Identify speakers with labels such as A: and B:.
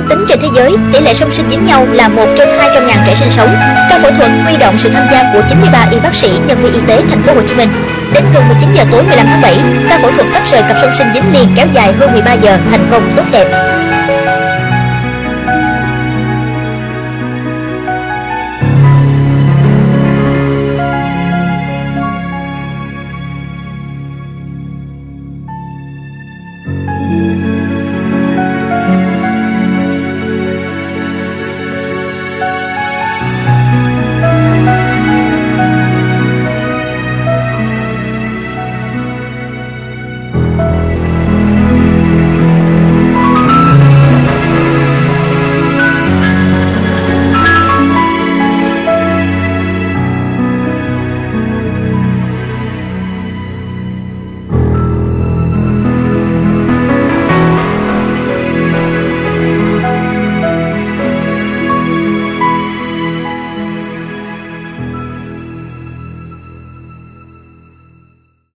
A: tính trên thế giới, tỷ lệ song sinh dính nhau là 1 trên 200.000 trẻ sinh sống. Ca phẫu thuật huy động sự tham gia của 93 y bác sĩ, nhân viên y tế thành phố Hồ Chí Minh. Đến gần 19 giờ tối 15 tháng 7, ca phẫu thuật tách rời cặp song sinh dính liền kéo dài hơn 13 giờ thành công tốt đẹp.